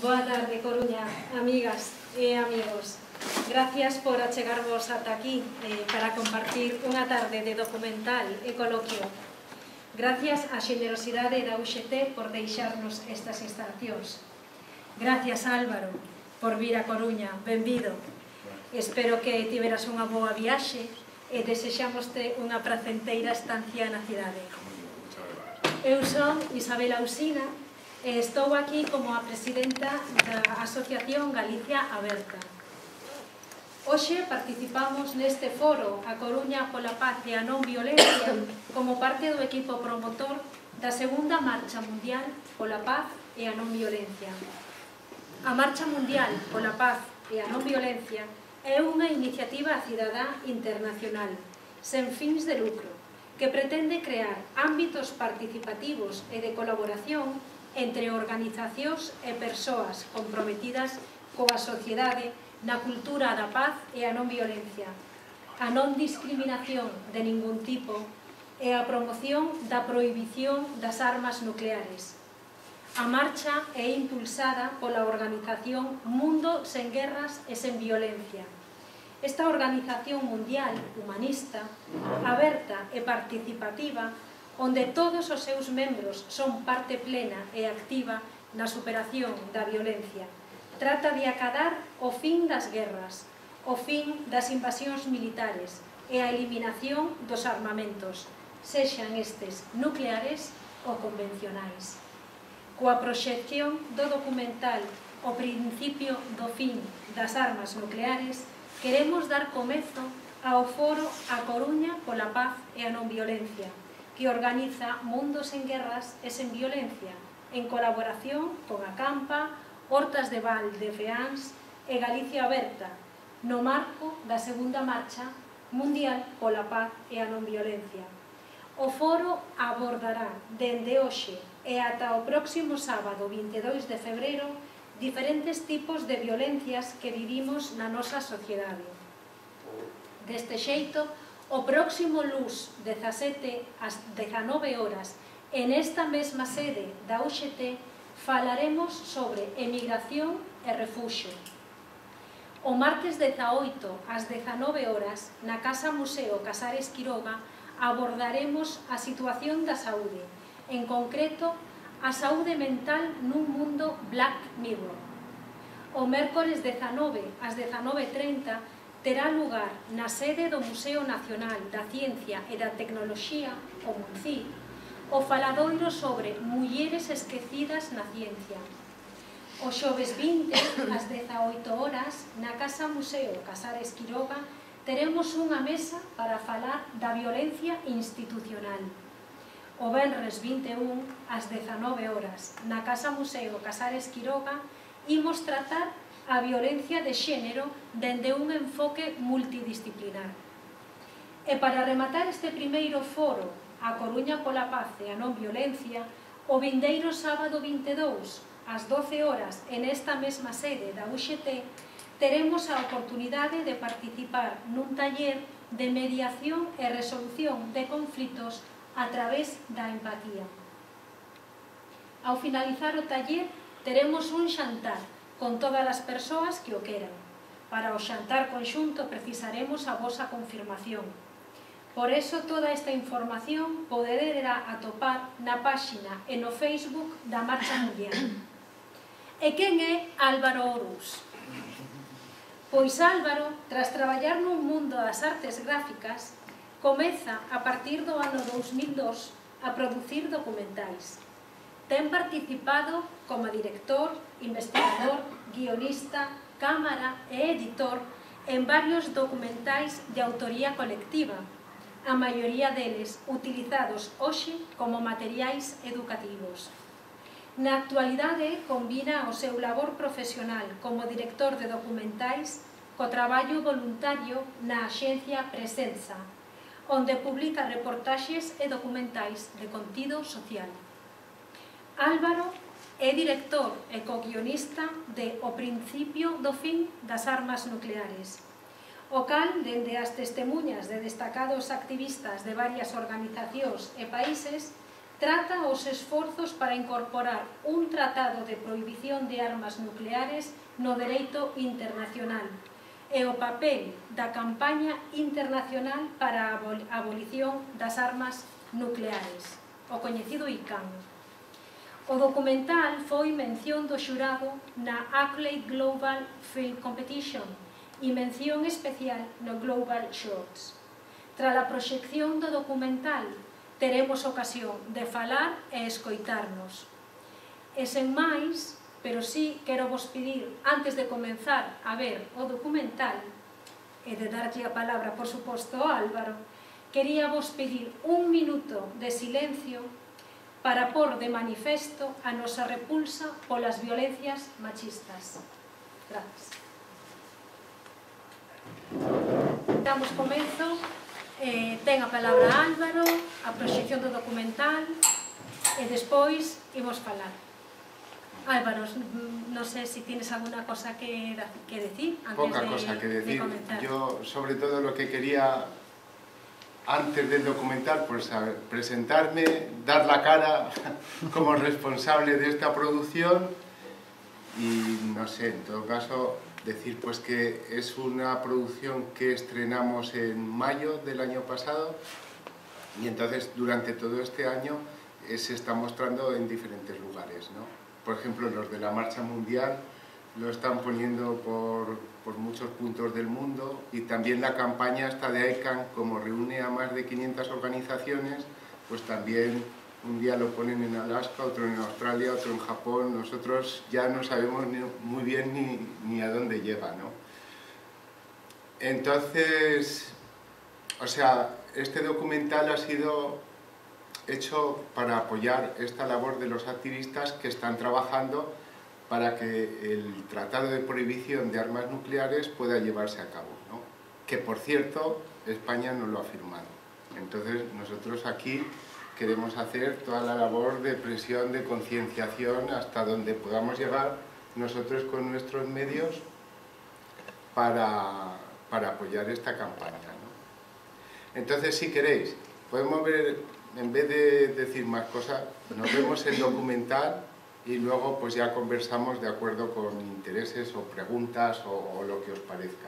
Boa tarde, Coruña, amigas e amigos. Gracias por achegarvos ata aquí para compartir unha tarde de documental e coloquio. Gracias á xenerosidade da UGT por deixarnos estas instalacións. Gracias, Álvaro, por vir a Coruña. Benvido. Espero que tiveras unha boa viaxe e desexamoste unha pracenteira estancia na cidade. Eu son Isabel Ausina e estou aquí como a presidenta da Asociación Galicia Aberta. Hoxe participamos neste foro A Coruña pola Paz e a Non Violencia como parte do equipo promotor da segunda Marcha Mundial pola Paz e a Non Violencia. A Marcha Mundial pola Paz e a Non Violencia é unha iniciativa cidadá internacional sen fins de lucro que pretende crear ámbitos participativos e de colaboración entre organizacións e persoas comprometidas coa sociedade na cultura da paz e a non violencia, a non discriminación de ningún tipo e a promoción da prohibición das armas nucleares. A marcha é impulsada pola organización Mundo sen Guerras e sen Violencia. Esta organización mundial, humanista, aberta e participativa, onde todos os seus membros son parte plena e activa na superación da violencia. Trata de acadar o fin das guerras, o fin das invasións militares e a eliminación dos armamentos, sexan estes nucleares ou convencionais. Coa proxección do documental O principio do fin das armas nucleares, queremos dar comezo ao foro A Coruña pola Paz e a Non Violencia, que organiza Mundo sen Guerras e sen Violencia, en colaboración con a Campa, Hortas de Val de Feáns e Galicia Aberta, no marco da segunda Marcha Mundial pola Paz e a Non Violencia. O foro abordará dende hoxe e ata o próximo sábado 22 de febreiro diferentes tipos de violencias que vivimos na nosa sociedade. Deste xeito, o próximo luns 17 ás 19 horas, en esta mesma sede da UGT, falaremos sobre emigración e refuxio. O martes 18 ás 19 horas, na Casa Museo Casares Quiroga, abordaremos a situación da saúde, en concreto, a saúde mental nun mundo Black Mirror. O mércores 19 ás 19:30 terá lugar na sede do Museo Nacional da Ciencia e da Tecnoloxía, o MUNCI, o faladoiro sobre mulleres esquecidas na ciencia. O xoves 20 ás 18 horas, na Casa Museo Casares Quiroga, teremos unha mesa para falar da violencia institucional. O venres 21 ás 19 horas, na Casa Museo Casares Quiroga, imos tratar a violencia de xénero dende un enfoque multidisciplinar. E para rematar este primeiro foro, A Coruña pola Paz e a Non Violencia, o vindeiro sábado 22, ás 12 horas, en esta mesma sede da UGT, teremos a oportunidade de participar nun taller de mediación e resolución de conflitos a través da empatía. Ao finalizar o taller, teremos un xantar con todas as persoas que o queran. Para o xantar conxunto precisaremos a vosa confirmación. Por eso toda esta información poderá atopar na páxina e no Facebook da Marcha Mundial. E quen é Álvaro Orús? Pois Álvaro, tras traballar nun mundo das artes gráficas, comeza a partir do ano 2002 a producir documentais. Ten participado como director, investigador, guionista, cámara e editor en varios documentais de autoría colectiva, a maioría deles utilizados hoxe como materiais educativos. Na actualidade, combina o seu labor profesional como director de documentais co traballo voluntario na axencia Presenza, onde publica reportaxes e documentais de contido social. Álvaro é director e co-guionista de O principio do fin das armas nucleares, o cal, dende as testemunhas de destacados activistas de varias organizacións e países, trata os esforzos para incorporar un tratado de prohibición de armas nucleares no dereito internacional e o papel da campaña internacional para a abolición das armas nucleares, o coñecido ICAN. O documental foi mención do xurado na Accolade Global Film Competition e mención especial no Global Shorts. Tras a proxección do documental, teremos ocasión de falar e escoitarnos. E sen máis, pero sí quero vos pedir, antes de comenzar a ver o documental, e de darlle a palabra, por suposto, ao Álvaro, quería vos pedir un minuto de silencio para pôr de manifesto a nosa repulsa polas violencias machistas. Gracias. Damos comezo. Ten a palabra Álvaro, a proxección do documental e despois imos falar. Álvaro, non sei se tienes alguna cosa que decir antes Poca cosa que decir. Comentar. Yo, sobre todo, lo que quería antes del documental, pues presentarme, dar la cara como responsable de esta producción y, no sé, en todo caso, decir pues que es una producción que estrenamos en mayo del año pasado y entonces durante todo este año se está mostrando en diferentes lugares, ¿no? Por ejemplo, los de la Marcha Mundial lo están poniendo por muchos puntos del mundo y también la campaña esta de ICAN, como reúne a más de 500 organizaciones, pues también un día lo ponen en Alaska, otro en Australia, otro en Japón. Nosotros ya no sabemos muy bien ni a dónde llega, ¿no? Entonces, o sea, este documental ha sido hecho para apoyar esta labor de los activistas que están trabajando para que el Tratado de Prohibición de Armas Nucleares pueda llevarse a cabo, ¿no? Que, por cierto, España no lo ha firmado. Entonces, nosotros aquí queremos hacer toda la labor de presión, de concienciación, hasta donde podamos llegar nosotros con nuestros medios para apoyar esta campaña, ¿no? Entonces, si queréis, podemos ver, en vez de decir más cosas, nos vemos el documental y luego pues ya conversamos de acuerdo con intereses o preguntas o lo que os parezca.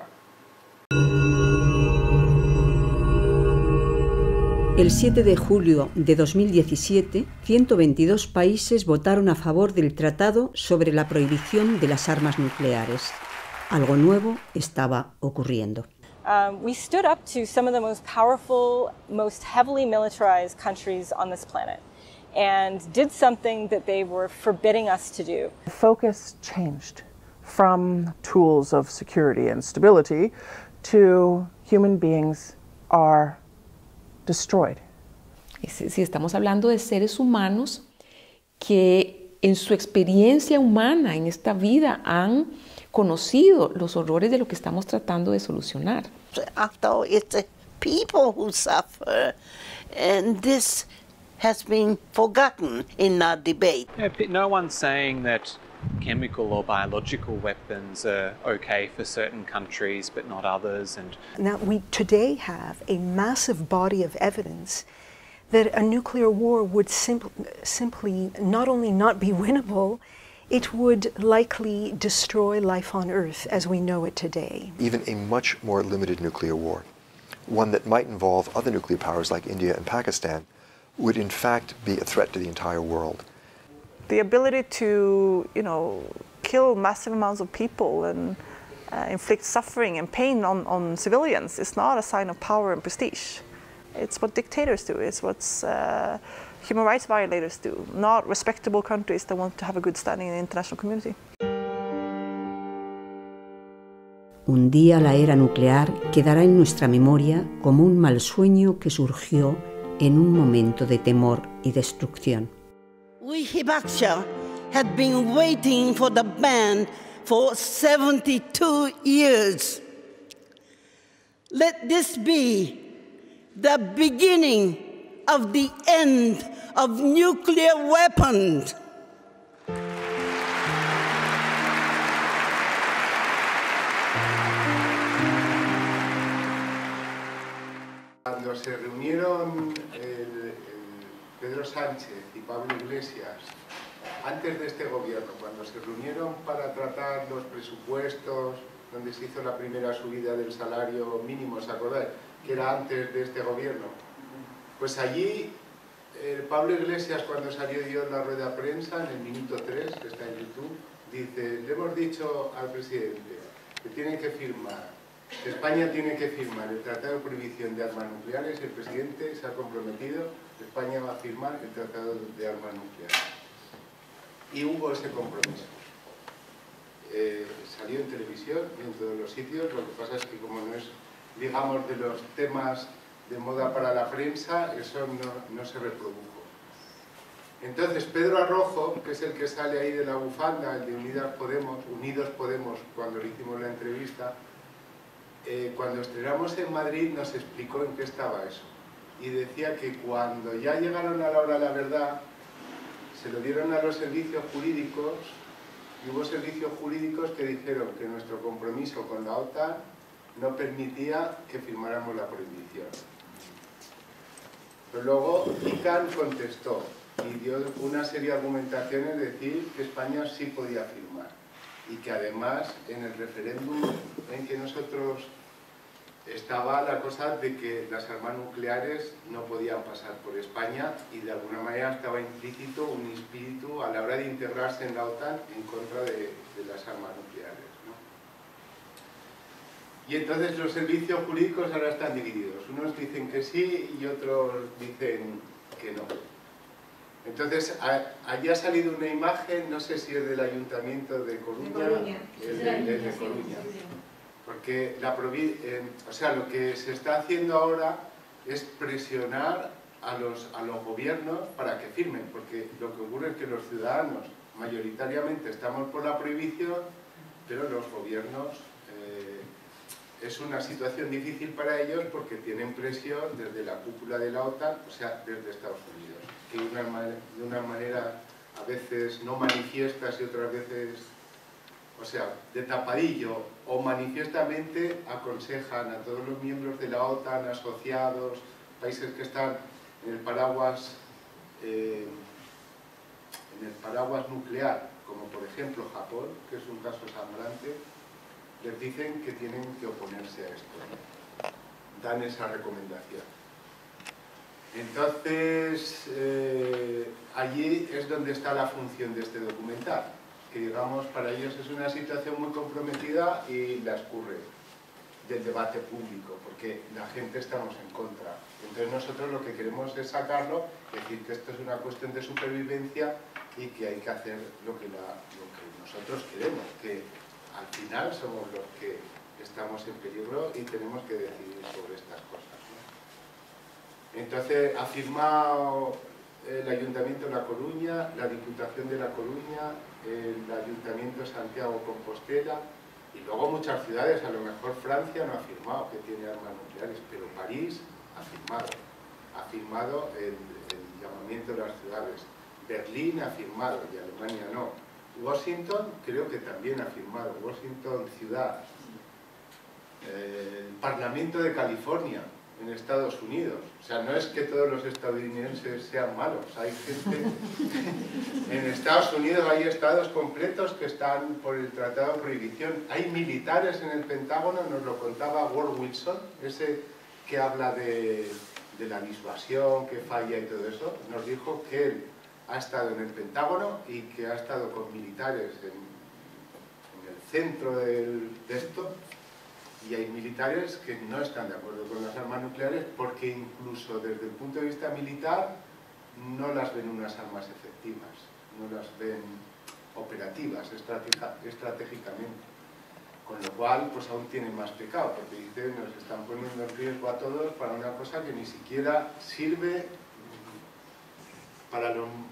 El 7 de julio de 2017, 122 países votaron a favor del Tratado sobre la prohibición de las armas nucleares. Algo nuevo estaba ocurriendo. We stood up to some of the most powerful, most heavily militarized countries on this planet and did something that they were forbidding us to do. The focus changed from tools of security and stability to human beings are destroyed. Si estamos hablando de seres humanos que en su experiencia humana en esta vida han conocido los horrores de lo que estamos tratando de solucionar. After it's the people who suffer, and this has been forgotten in our debate. Yeah, no one's saying that chemical or biological weapons are okay for certain countries but not others. And now we today have a massive body of evidence that a nuclear war would simply not only not be winnable, it would likely destroy life on Earth as we know it today. Even a much more limited nuclear war, one that might involve other nuclear powers like India and Pakistan, would in fact be a threat to the entire world. The ability to, kill massive amounts of people and inflict suffering and pain on civilians is not a sign of power and prestige. It's what dictators do, it's what human rights violators do, not respectable countries that want to have a good standing in the international community. Un día la era nuclear quedará en nuestra memoria como un mal sueño que surgió en un momento de temor y destrucción. We Hibakusha had been waiting for the ban for 72 years. Let this be the beginning of the end of nuclear weapons. Cuando se reunieron Pedro Sánchez y Pablo Iglesias, antes de este gobierno, cuando se reunieron para tratar los presupuestos, donde se hizo la primera subida del salario mínimo, ¿os acordáis? Que era antes de este gobierno. Pues allí, Pablo Iglesias, cuando salió dio la rueda de prensa, en el minuto 3, que está en YouTube, dice, le hemos dicho al presidente que tiene que firmar, que España tiene que firmar el Tratado de Prohibición de Armas Nucleares, el presidente se ha comprometido, España va a firmar el Tratado de Armas Nucleares. Y hubo ese compromiso. Salió en televisión y en todos los sitios, lo que pasa es que como no es, digamos, de los temas de moda para la prensa, eso no se reprodujo. Entonces Pedro Arrojo, que es el que sale ahí de la bufanda, el de Unidos Podemos, cuando le hicimos la entrevista, cuando estrenamos en Madrid nos explicó en qué estaba eso. Y decía que cuando ya llegaron a la hora de la verdad, se lo dieron a los servicios jurídicos, y hubo servicios jurídicos que dijeron que nuestro compromiso con la OTAN no permitía que firmáramos la prohibición. Pero luego ICANN contestó y dio una serie de argumentaciones de decir que España sí podía firmar y que además en el referéndum en que nosotros estaba la cosa de que las armas nucleares no podían pasar por España y de alguna manera estaba implícito un espíritu a la hora de integrarse en la OTAN en contra de las armas nucleares, ¿no? Y entonces los servicios jurídicos ahora están divididos. Unos dicen que sí y otros dicen que no. Entonces, allí ha salido una imagen, no sé si es del Ayuntamiento de Coruña. Es de Coruña. Porque lo que se está haciendo ahora es presionar a los gobiernos para que firmen, porque lo que ocurre es que los ciudadanos mayoritariamente estamos por la prohibición, pero los gobiernos es una situación difícil para ellos porque tienen presión desde la cúpula de la OTAN, o sea, desde Estados Unidos, que de una manera a veces no manifiestas y otras veces, o sea, de tapadillo o manifiestamente aconsejan a todos los miembros de la OTAN, asociados, países que están en el paraguas nuclear, como por ejemplo Japón, que es un caso sangrante, les dicen que tienen que oponerse a esto, ¿no? Dan esa recomendación. Entonces, allí es donde está la función de este documental, que digamos para ellos es una situación muy comprometida y la escurre del debate público, porque la gente estamos en contra. Entonces nosotros lo que queremos es sacarlo, decir que esto es una cuestión de supervivencia y que hay que hacer lo que nosotros queremos, que al final somos los que estamos en peligro y tenemos que decidir sobre estas cosas, ¿no? Entonces ha firmado el Ayuntamiento de La Coruña, la Diputación de La Coruña, el Ayuntamiento de Santiago Compostela y luego muchas ciudades, a lo mejor Francia no ha firmado que tiene armas nucleares, pero París ha firmado el llamamiento de las ciudades, Berlín ha firmado y Alemania no. Washington creo que también ha firmado, Washington ciudad, el Parlamento de California en Estados Unidos, o sea, no es que todos los estadounidenses sean malos, hay gente, en Estados Unidos hay estados completos que están por el Tratado de Prohibición, hay militares en el Pentágono, nos lo contaba Ward Wilson, ese que habla de la disuasión, que falla y todo eso, nos dijo que él ha estado en el Pentágono y que ha estado con militares en el centro de esto, y hay militares que no están de acuerdo con las armas nucleares porque incluso desde el punto de vista militar no las ven unas armas efectivas, no las ven operativas estratégicamente. Con lo cual, pues aún tienen más pecado, porque dicen, nos están poniendo en riesgo a todos para una cosa que ni siquiera sirve para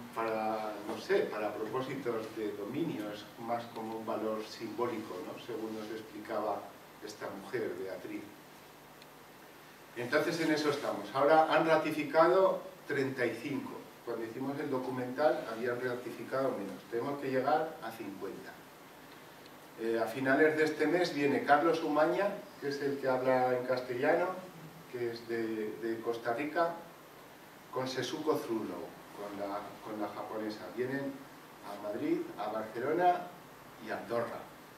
propósitos de dominio, es más como un valor simbólico, ¿no? Según nos explicaba esta mujer, Beatriz. Entonces en eso estamos. Ahora han ratificado 35. Cuando hicimos el documental habían ratificado menos. Tenemos que llegar a 50. A finales de este mes viene Carlos Umaña, que es el que habla en castellano, que es de Costa Rica, con Setsuko Thurlow. la japonesa. Vienen a Madrid, a Barcelona y a Andorra.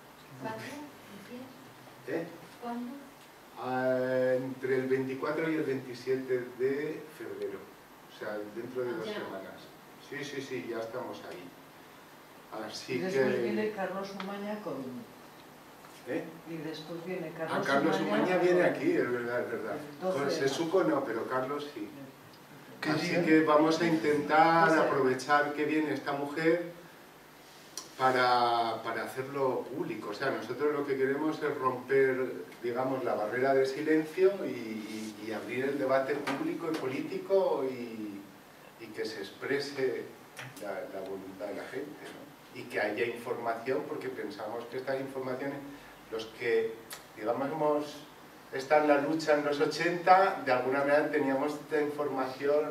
¿Cuándo? Entre el 24 y el 27 de febrero, o sea, dentro de 2 semanas. Sí, sí, sí, ya estamos ahí. Así y después viene Carlos Umaña con... Y después viene Carlos Carlos Umaña viene aquí, es verdad, es verdad. Con Setsuko no, pero Carlos sí. Así que vamos a intentar aprovechar que viene esta mujer para hacerlo público. O sea, nosotros lo que queremos es romper, digamos, la barrera de silencio y abrir el debate público y político y que se exprese la voluntad de la gente, ¿no? Y que haya información, porque pensamos que estas informaciones, los que, digamos, hemos estado en la lucha en los 80, de alguna manera teníamos esta información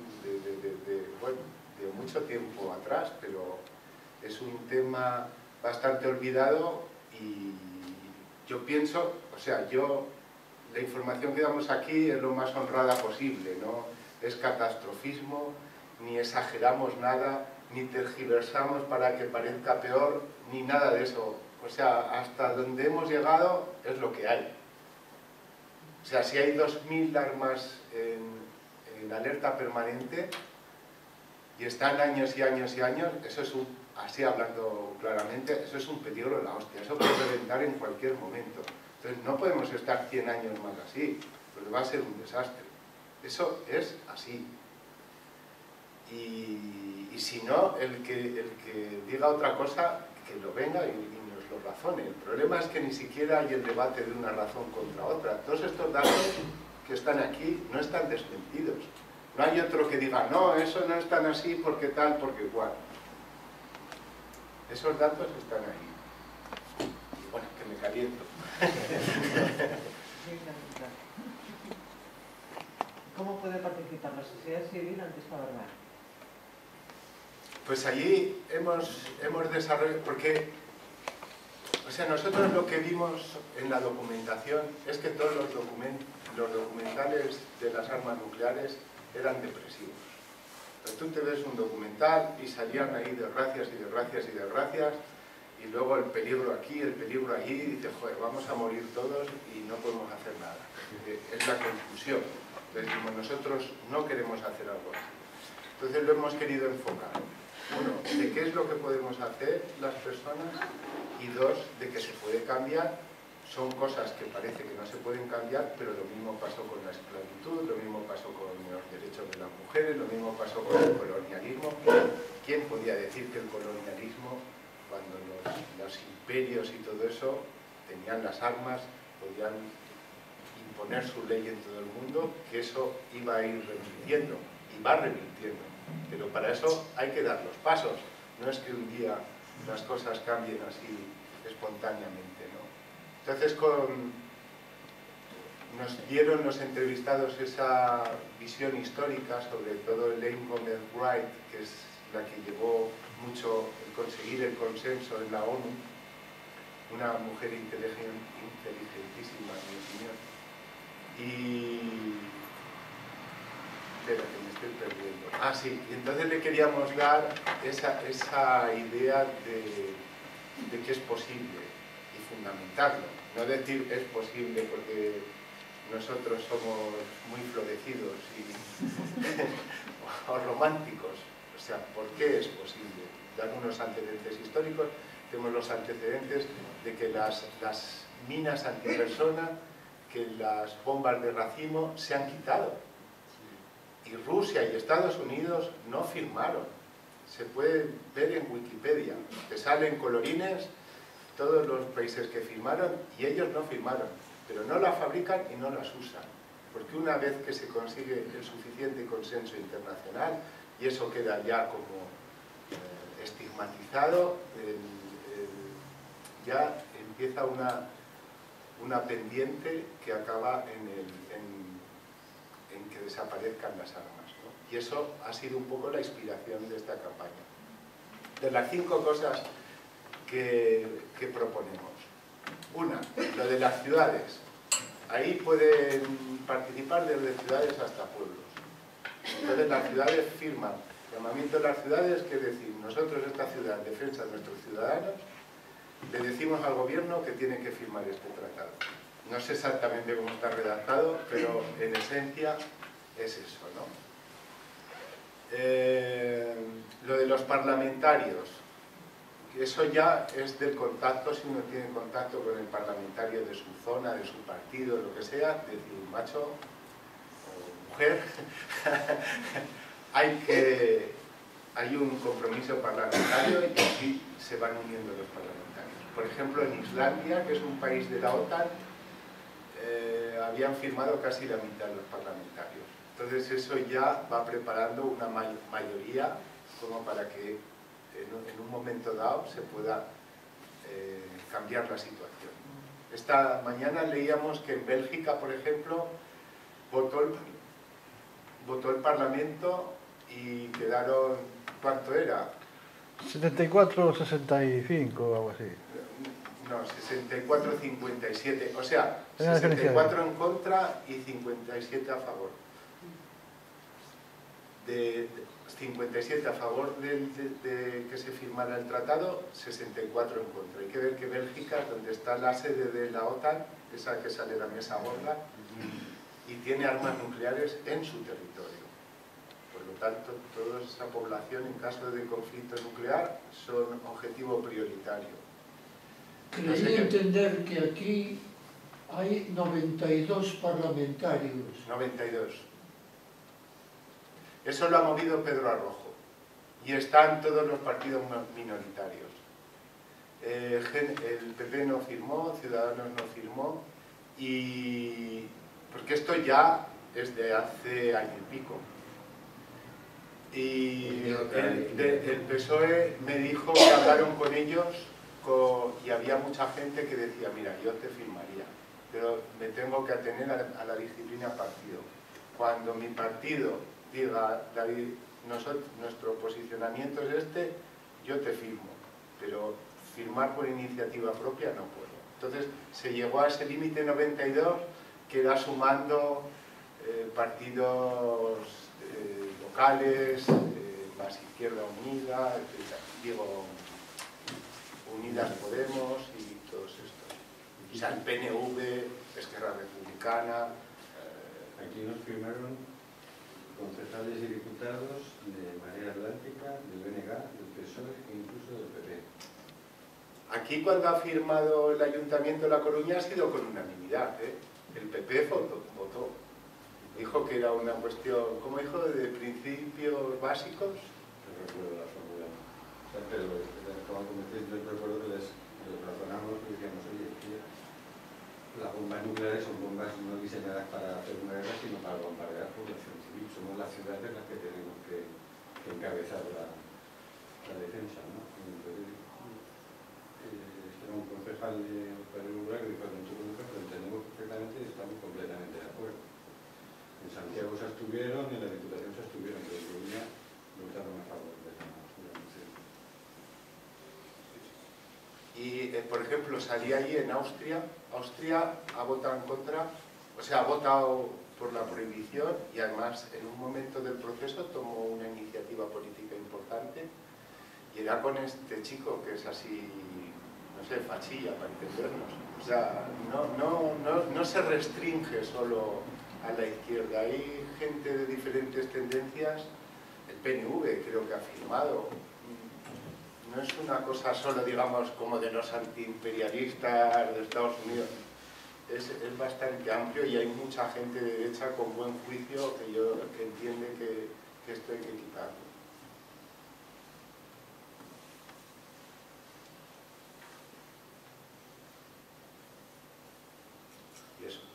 de mucho tiempo atrás, pero es un tema bastante olvidado y yo pienso, o sea, la información que damos aquí es lo más honrada posible, no es catastrofismo, ni exageramos nada, ni tergiversamos para que parezca peor, ni nada de eso. O sea, hasta donde hemos llegado es lo que hay. O sea, si hay 2000 armas en alerta permanente y están años y años y años, eso es así hablando claramente, eso es un peligro de la hostia, eso puede reventar en cualquier momento. Entonces no podemos estar 100 años más así, porque va a ser un desastre. Eso es así. Y si no, el que diga otra cosa, que lo venga y nos lo razone. El problema es que ni siquiera hay el debate de una razón contra otra. Todos estos datos que están aquí no están desmentidos. No hay otro que diga, no, eso no es tan así porque tal, porque igual. Esos datos están ahí. Y bueno, que me caliento. ¿Cómo puede participar la sociedad civil ante esta verdad? Pues allí hemos desarrollado, porque, o sea, nosotros lo que vimos en la documentación es que todos los documentales de las armas nucleares eran depresivos. Entonces tú te ves un documental y salían ahí desgracias y desgracias y desgracias, y luego el peligro aquí, el peligro allí, y dices, joder, vamos a morir todos y no podemos hacer nada. Es la conclusión. Decimos, nosotros no queremos hacer algo así. Entonces lo hemos querido enfocar. Uno, de qué es lo que podemos hacer las personas, y dos, de que se puede cambiar. Son cosas que parece que no se pueden cambiar, pero lo mismo pasó con la esclavitud, lo mismo pasó con los derechos de las mujeres, lo mismo pasó con el colonialismo. ¿Quién podía decir que el colonialismo, cuando los imperios y todo eso tenían las armas, podían imponer su ley en todo el mundo, que eso iba a ir revirtiendo, y va revirtiendo? Pero para eso hay que dar los pasos, no es que un día las cosas cambien así espontáneamente, ¿no? Entonces nos dieron los entrevistados esa visión histórica, sobre todo Elaine Gómez Wright, que es la que llevó mucho el conseguir el consenso en la ONU, una mujer inteligentísima, en mi opinión. Y... espera, que me estoy perdiendo. Ah, sí, y entonces le queríamos dar esa idea de que es posible y fundamentarlo. No decir es posible porque nosotros somos muy florecidos o románticos. O sea, ¿por qué es posible? Dar unos antecedentes históricos. Tenemos los antecedentes de que las minas antipersona, que las bombas de racimo se han quitado. Y Rusia y Estados Unidos no firmaron. Se puede ver en Wikipedia. Te salen colorines todos los países que firmaron y ellos no firmaron. Pero no la fabrican y no las usan. Porque una vez que se consigue el suficiente consenso internacional, y eso queda ya como estigmatizado, ya empieza una pendiente que acaba en que desaparezcan las armas, ¿no? Y eso ha sido un poco la inspiración de esta campaña. De las 5 cosas que proponemos. Una, lo de las ciudades. Ahí pueden participar desde ciudades hasta pueblos. Entonces las ciudades firman Llamamiento de las ciudades quiere decir, nosotros esta ciudad, en defensa de nuestros ciudadanos, le decimos al gobierno que tiene que firmar este tratado. No sé exactamente cómo está redactado, pero en esencia es eso, ¿no? Lo de los parlamentarios, eso ya es del contacto, si uno tiene contacto con el parlamentario de su zona, de su partido, lo que sea, decir, macho o mujer, hay un compromiso parlamentario y así se van uniendo los parlamentarios. Por ejemplo, en Islandia, que es un país de la OTAN, habían firmado casi la mitad de los parlamentarios. Entonces eso ya va preparando una mayoría como para que en un momento dado se pueda cambiar la situación. Esta mañana leíamos que en Bélgica, por ejemplo, votó el Parlamento y quedaron, ¿cuánto era? 74 o 65 o algo así. No, 64-57, o sea, 64 en contra y 57 a favor. 57 a favor de que se firmara el tratado, 64 en contra. Hay que ver que Bélgica, donde está la sede de la OTAN, esa que sale de la mesa gorda, y tiene armas nucleares en su territorio. Por lo tanto, toda esa población, en caso de conflicto nuclear, son objetivo prioritario. Creí entender que aquí hay 92 parlamentarios. 92. Eso lo ha movido Pedro Arrojo. Y están todos los partidos minoritarios. El PP no firmó, Ciudadanos no firmó, y porque esto ya es de hace año y pico. Y el PSOE me dijo que hablaron con ellos y había mucha gente que decía, mira, yo te firmaría, pero me tengo que atener a la disciplina partido. Cuando mi partido diga, David, nuestro posicionamiento es este, yo te firmo, pero firmar por iniciativa propia no puedo. Entonces se llegó a ese límite 92 que era sumando partidos locales, más Izquierda Unida, digo, Unidas Podemos y todos estos. O sea, el PNV, Esquerra Republicana. Aquí nos firmaron concejales y diputados de Marea Atlántica, del BNG, del PSOE e incluso del PP. Aquí cuando ha firmado el Ayuntamiento de La Coruña ha sido con unanimidad, ¿eh? El PP votó. Dijo que era una cuestión, ¿cómo dijo? De principios básicos. No recuerdo la fórmula. Pero como comenté, yo recuerdo que les razonamos y decíamos, oye, las bombas nucleares son bombas no diseñadas para hacer una guerra, sino para bombardear población civil. Somos las ciudades las que tenemos que encabezar la defensa, ¿no? Entonces, era un concejal de Rural que dijo, pero entendemos perfectamente y estamos completamente de acuerdo. En Santiago se abstuvieron, en la Diputación se abstuvieron, pero en Coruña votaron a favor de la moción. Y, por ejemplo, salí allí en Austria. Austria ha votado en contra, o sea, ha votado por la prohibición y además en un momento del proceso tomó una iniciativa política importante y era con este chico que es así, no sé, fachilla para entendernos. O sea, no se restringe solo a la izquierda, hay gente de diferentes tendencias, el PNV creo que ha firmado. No es una cosa solo, digamos, como de los antiimperialistas de Estados Unidos. Es bastante amplio y hay mucha gente de derecha con buen juicio que entiende que esto hay que quitarlo. Y eso.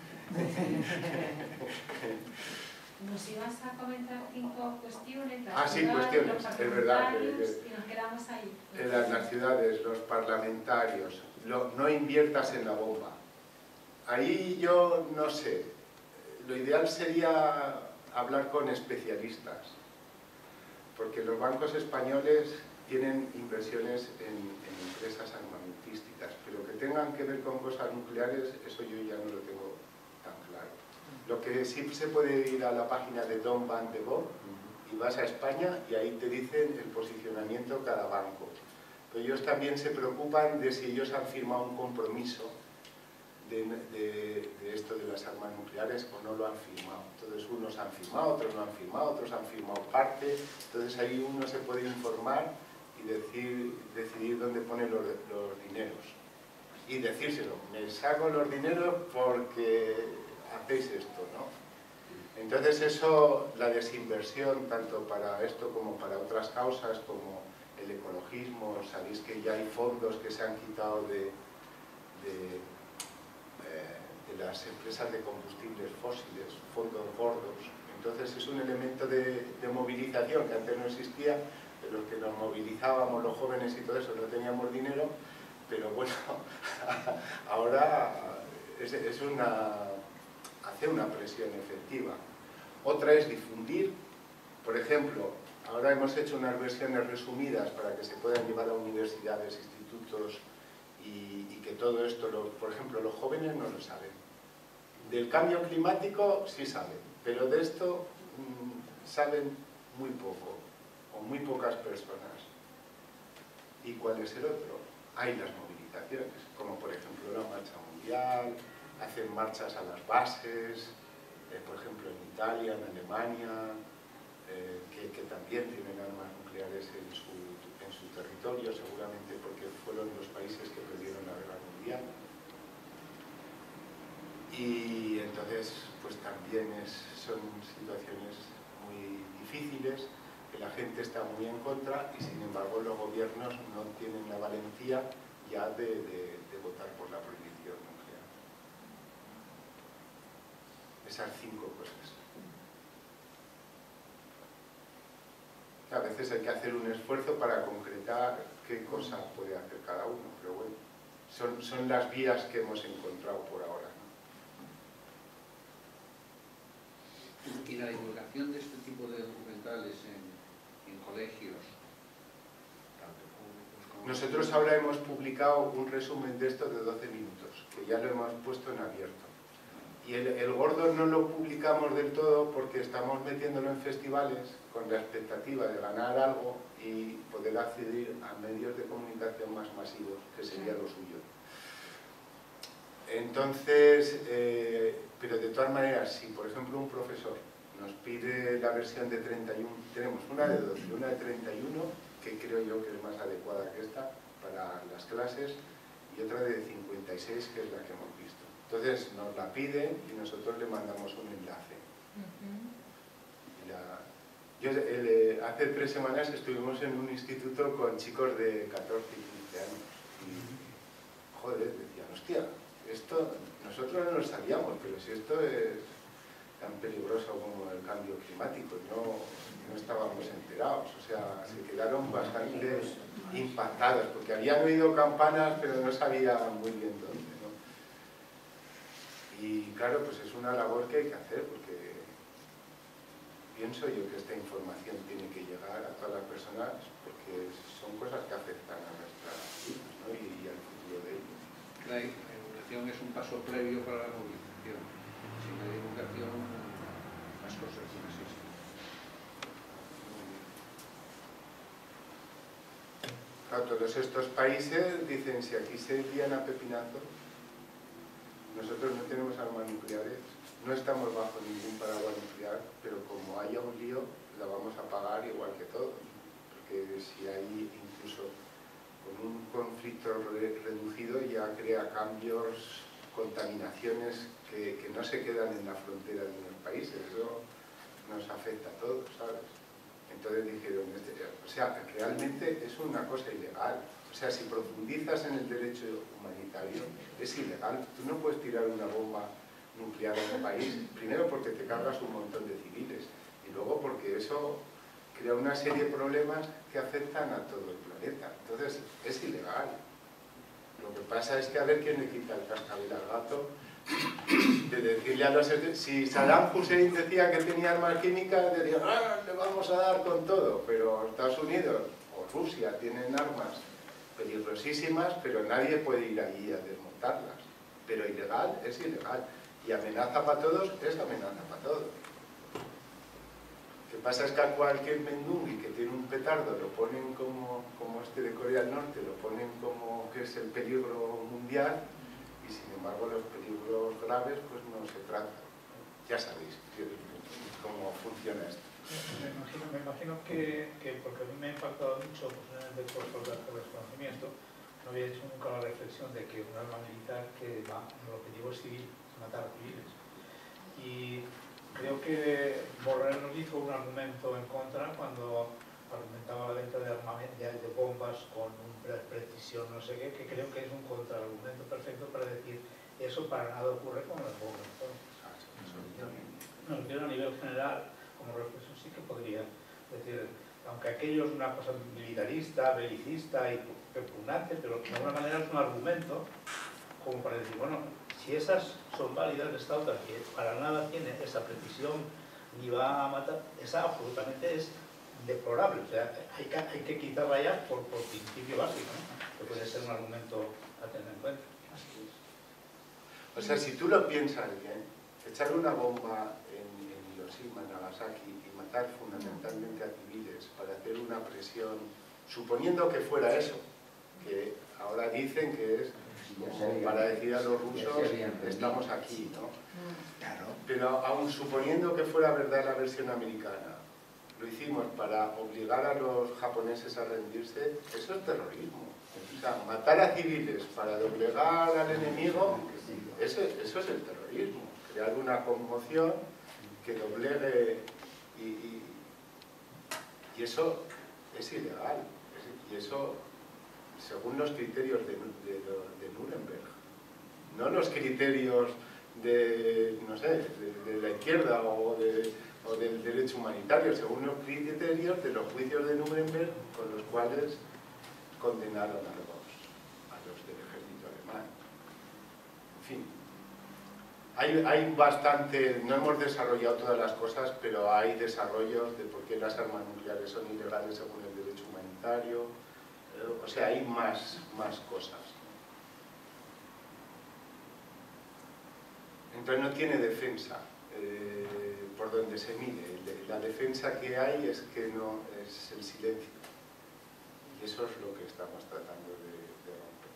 Nos ibas a comentar 5 cuestiones. Sí, cuestiones, es verdad. Y nos quedamos ahí. Las ciudades, los parlamentarios, no inviertas en la bomba. Ahí yo no sé. Lo ideal sería hablar con especialistas, porque los bancos españoles tienen inversiones en empresas armamentísticas, pero que tengan que ver con cosas nucleares, eso yo ya no lo tengo tan claro. Lo que sí se puede ir a la página de Don Van de Boer, y vas a España y ahí te dicen el posicionamiento de cada banco. Pero ellos también se preocupan de si ellos han firmado un compromiso de esto de las armas nucleares o no lo han firmado. Entonces unos han firmado, otros no han firmado, otros han firmado parte. Entonces ahí uno se puede informar y decidir dónde pone los dineros. Y decírselo, me saco los dineros porque hacéis esto, ¿no? Entonces eso, la desinversión, tanto para esto como para otras causas, como el ecologismo, sabéis que ya hay fondos que se han quitado de las empresas de combustibles fósiles, fondos gordos. Entonces es un elemento de movilización que antes no existía, de los que nos movilizábamos los jóvenes y todo eso, no teníamos dinero, pero bueno, ahora hace una presión efectiva. Otra es difundir, por ejemplo, ahora hemos hecho unas versiones resumidas para que se puedan llevar a universidades, institutos y que todo esto, por ejemplo, los jóvenes no lo saben. Del cambio climático sí saben, pero de esto saben muy poco, o muy pocas personas. ¿Y cuál es el otro? Hay las movilizaciones, como por ejemplo la marcha mundial, hacen marchas a las bases, por ejemplo en Italia, en Alemania, que también tienen armas nucleares en su territorio, seguramente porque fueron los países que perdieron la guerra mundial. Y entonces, pues también son situaciones muy difíciles, que la gente está muy en contra y sin embargo los gobiernos no tienen la valentía ya de votar por la prohibición nuclear. Esas 5 cosas. A veces hay que hacer un esfuerzo para concretar qué cosas puede hacer cada uno, pero bueno, son las vías que hemos encontrado por ahora, ¿no? Y la divulgación de este tipo de documentales en colegios, tanto públicos como... Nosotros ahora hemos publicado un resumen de esto de 12 minutos, que ya lo hemos puesto en abierto. Y el gordo no lo publicamos del todo porque estamos metiéndolo en festivales con la expectativa de ganar algo y poder acceder a medios de comunicación más masivos, que sería lo suyo. Entonces, pero de todas maneras, si por ejemplo un profesor nos pide la versión de 31, tenemos una de 12 y una de 31, que creo yo que es más adecuada que esta para las clases, y otra de 56, que es la que hemos visto. Entonces nos la piden y nosotros le mandamos un enlace. Hace 3 semanas estuvimos en un instituto con chicos de 14 y 15 años y, joder, decían, hostia, esto nosotros no lo sabíamos, pero si esto es tan peligroso como el cambio climático, no estábamos enterados, o sea, se quedaron bastante impactados, porque habían oído campanas, pero no sabían muy bien dónde, ¿no? Y claro, pues es una labor que hay que hacer, porque pienso yo que esta información tiene que llegar a todas las personas, porque son cosas que afectan a nuestras vidas, ¿no? y al futuro de ellos. La divulgación es un paso previo para la movilización. Sin la divulgación, las cosas no existen. Claro, todos estos países dicen, si aquí se lían a pepinazos, nosotros no tenemos armas nucleares, no estamos bajo ningún paraguas nuclear, pero como haya un lío, la vamos a pagar igual que todos, porque si hay incluso con un conflicto reducido ya crea cambios, contaminaciones que no se quedan en la frontera de unos países, eso nos afecta a todos, ¿sabes? Entonces dijeron, o sea, realmente es una cosa ilegal. O sea, si profundizas en el derecho humanitario, es ilegal. Tú no puedes tirar una bomba nuclear en un país, primero porque te cargas un montón de civiles, y luego porque eso crea una serie de problemas que afectan a todo el planeta. Entonces, es ilegal. Lo que pasa es que a ver quién le quita el cascabel al gato, de decirle a los... Si Saddam Hussein decía que tenía armas químicas, dirían, ¡ah, le vamos a dar con todo! Pero Estados Unidos o Rusia tienen armas peligrosísimas, pero nadie puede ir allí a desmontarlas. Pero ilegal es ilegal. Y amenaza para todos es amenaza para todos. Lo que pasa es que a cualquier mendungui que tiene un petardo lo ponen como este de Corea del Norte, lo ponen como que es el peligro mundial, y sin embargo los peligros graves pues no se tratan. Ya sabéis cómo funciona esto. Me imagino que porque a mí me ha impactado mucho, posiblemente por el desconocimiento, no había hecho nunca la reflexión de que un arma militar que va en el objetivo civil, matar a civiles. Y creo que Borrell nos hizo un argumento en contra cuando argumentaba la venta de armamento, de bombas con precisión, no sé qué, que creo que es un contraargumento perfecto para decir eso para nada ocurre con las bombas. No, yo a nivel general, como reflexión sí que podría decir, aunque aquello es una cosa militarista, belicista y repugnante, pero de alguna manera es un argumento como para decir, bueno, si esas son válidas, esta otra que para nada tiene esa precisión ni va a matar, esa absolutamente es deplorable, o sea, hay que quitarla ya por principio básico, ¿no? Que puede ser un argumento a tener en cuenta. O sea, si tú lo piensas bien, echar una bomba en Hiroshima, Nagasaki y matar fundamentalmente a civiles para hacer una presión, suponiendo que fuera eso, que ahora dicen que es como para decir a los rusos, estamos aquí, ¿no? Pero aun suponiendo que fuera verdad la versión americana, lo hicimos para obligar a los japoneses a rendirse, eso es terrorismo. O sea, matar a civiles para doblegar al enemigo, eso es el terrorismo. Crear una conmoción que doblegue y eso es ilegal. Y eso, según los criterios de Nuremberg, no los criterios de, no sé, de la izquierda o del derecho humanitario, según los criterios de los juicios de Nuremberg con los cuales condenaron a los del ejército alemán. En fin, hay bastante, no hemos desarrollado todas las cosas, pero hay desarrollos de por qué las armas nucleares son ilegales según el derecho humanitario, o sea, hay más cosas. Entonces no tiene defensa por donde se mire. La defensa que hay es que no es el silencio. Y eso es lo que estamos tratando de romper.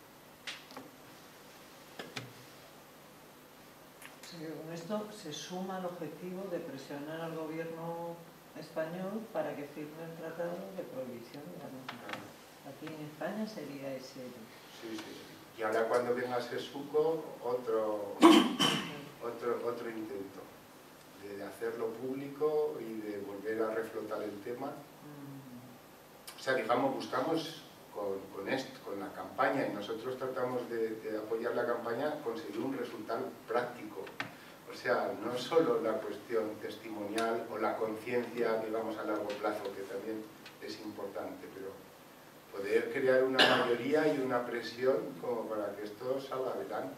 Sí, con esto se suma el objetivo de presionar al gobierno español para que firme el tratado de prohibición de armas nucleares. Aquí en España sería ese... Sí. Y ahora cuando venga Sesuco, otro intento de hacerlo público y de volver a reflotar el tema. O sea, digamos, buscamos con la campaña, y nosotros tratamos de apoyar la campaña, conseguir un resultado práctico. O sea, no solo la cuestión testimonial o la conciencia, digamos, a largo plazo, que también es importante, pero poder crear una mayoría y una presión como para que esto salga adelante.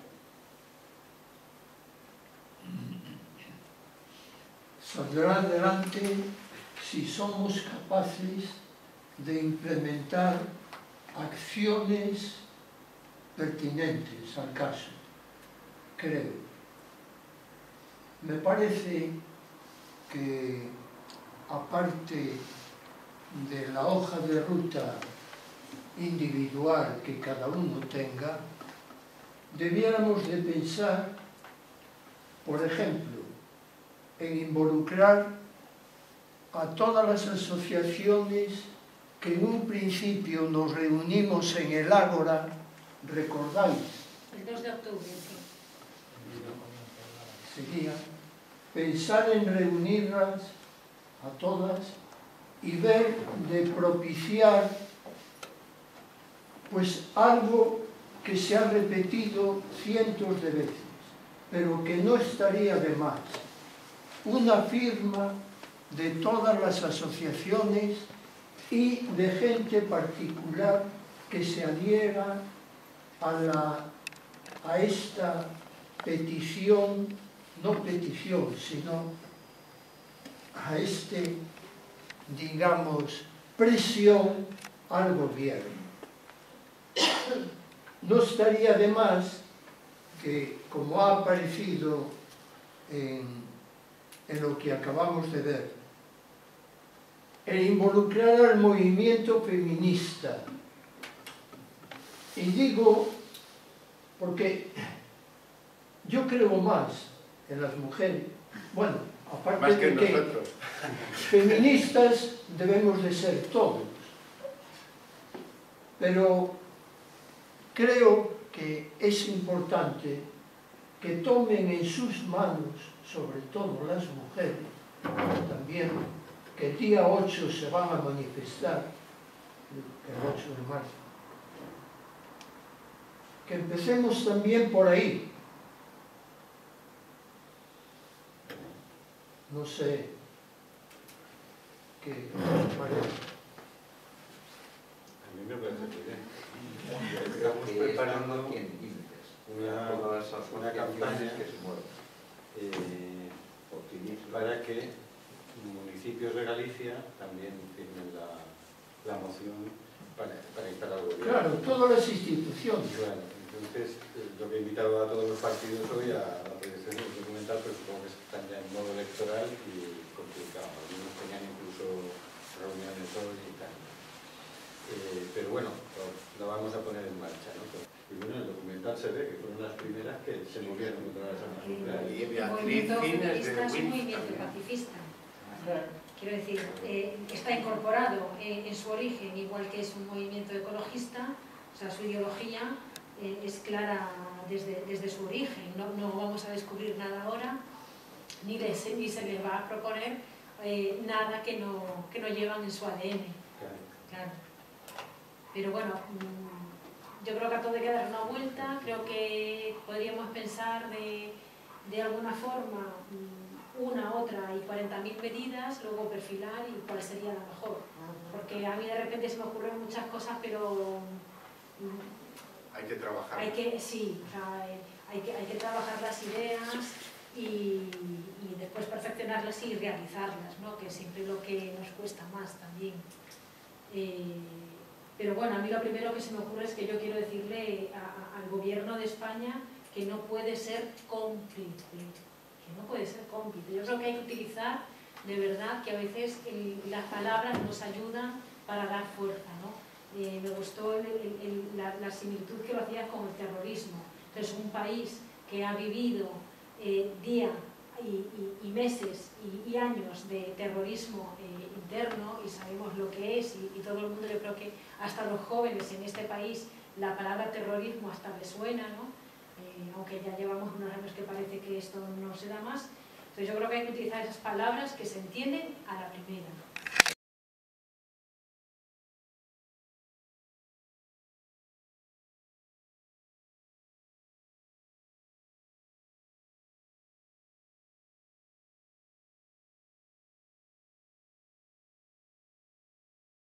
Saldrá adelante si somos capaces de implementar acciones pertinentes al caso, creo. Me parece que, aparte de la hoja de ruta individual que cada uno tenga, debiéramos de pensar, por ejemplo, en involucrar a todas las asociaciones que en un principio nos reunimos en el Ágora, ¿recordáis? El 2 de octubre, sí. Sería pensar en reunirlas a todas y ver de propiciar pues algo que se ha repetido cientos de veces, pero que no estaría de más. Una firma de todas las asociaciones y de gente particular que se adhiera a esta petición, no petición, sino a digamos, presión al gobierno. No estaría de más que, como ha aparecido en lo que acabamos de ver, el involucrar al movimiento feminista. Y digo, porque yo creo más en las mujeres, bueno, aparte más que de que nosotros. Feministas debemos de ser todos, pero creo que es importante que tomen en sus manos, sobre todo las mujeres, también, que el día 8 se van a manifestar, el 8 de marzo, que empecemos también por ahí. No sé qué os parece. A mí me parece muy bien. Estamos preparando una campaña para que municipios de Galicia también firmen la moción para instalar el gobierno. Claro, todas las instituciones. Bueno, entonces, lo que he invitado a todos los partidos hoy a la proyección del documental, pero supongo que están ya en modo electoral y complicado. Algunos tenían incluso reuniones hoy y tal. Pero bueno, lo vamos a poner en marcha, ¿no? Y bueno, el documental se ve que fueron las primeras que se movieron contra las armas nucleares. El movimiento feminista es un movimiento pacifista. Quiero decir, está incorporado en su origen, igual que es un movimiento ecologista, o sea, su ideología es clara desde su origen. No vamos a descubrir nada ahora, ni se les va a proponer nada que no llevan en su ADN. Claro. Pero bueno, yo creo que a todo hay que dar una vuelta. Creo que podríamos pensar de alguna forma una, otra y 40.000 medidas, luego perfilar y cuál sería la mejor. Porque a mí de repente se me ocurren muchas cosas, pero hay que trabajar. Hay que trabajar las ideas y después perfeccionarlas y realizarlas, ¿no? Que es siempre lo que nos cuesta más también. Pero bueno, a mí lo primero que se me ocurre es que yo quiero decirle al gobierno de España que no puede ser cómplice. No puede ser cómplice. Yo creo que hay que utilizar de verdad que a veces las palabras nos ayudan para dar fuerza, ¿no? Me gustó la similitud que lo hacías con el terrorismo. Entonces, un país que ha vivido día y meses y años de terrorismo interno, y sabemos lo que es, y todo el mundo, yo creo que hasta los jóvenes en este país la palabra terrorismo hasta les suena, ¿no? Aunque ya llevamos unos años que parece que esto no se da más. Entonces yo creo que hay que utilizar esas palabras que se entienden a la primera.